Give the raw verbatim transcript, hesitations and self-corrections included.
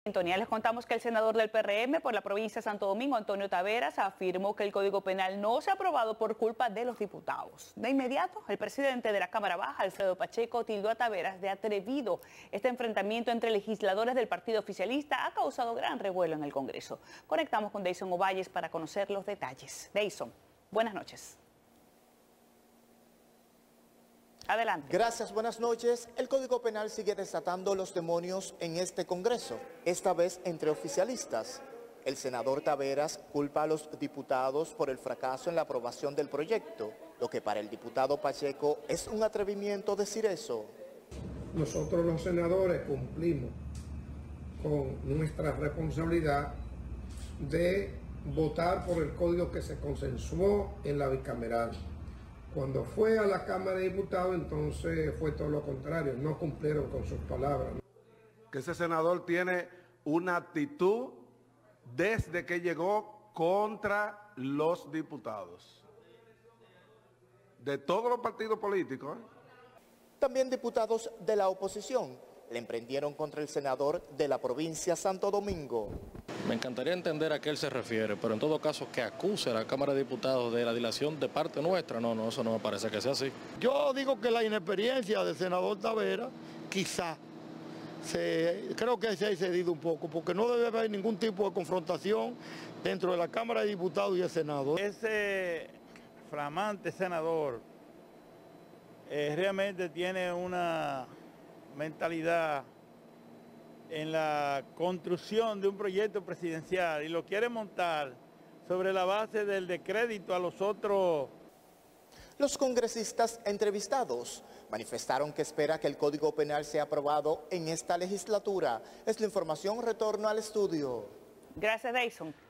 sintonía. Les contamos que el senador del P R M por la provincia de Santo Domingo, Antonio Taveras, afirmó que el Código Penal no se ha aprobado por culpa de los diputados. De inmediato, el presidente de la Cámara Baja, Alfredo Pacheco, tildó a Taveras de atrevido. Este enfrentamiento entre legisladores del partido oficialista ha causado gran revuelo en el Congreso. Conectamos con Deison Ovalles para conocer los detalles. Deison, buenas noches. Adelante. Gracias, buenas noches. El Código Penal sigue desatando los demonios en este Congreso, esta vez entre oficialistas. El senador Taveras culpa a los diputados por el fracaso en la aprobación del proyecto, lo que para el diputado Pacheco es un atrevimiento decir eso. Nosotros los senadores cumplimos con nuestra responsabilidad de votar por el código que se consensuó en la bicameral. Cuando fue a la Cámara de Diputados, entonces fue todo lo contrario, no cumplieron con sus palabras. Que ese senador tiene una actitud desde que llegó contra los diputados, de todos los partidos políticos. ¿eh? También diputados de la oposición le emprendieron contra el senador de la provincia de Santo Domingo. Me encantaría entender a qué él se refiere, pero en todo caso que acuse a la Cámara de Diputados de la dilación de parte nuestra, no, no, eso no me parece que sea así. Yo digo que la inexperiencia del senador Taveras, quizá, se, creo que se ha excedido un poco, porque no debe haber ningún tipo de confrontación dentro de la Cámara de Diputados y el Senado. Ese flamante senador eh, realmente tiene una mentalidad en la construcción de un proyecto presidencial y lo quiere montar sobre la base del descrédito a los otros. Los congresistas entrevistados manifestaron que espera que el Código Penal sea aprobado en esta legislatura. Es la información, retorno al estudio. Gracias, Deison.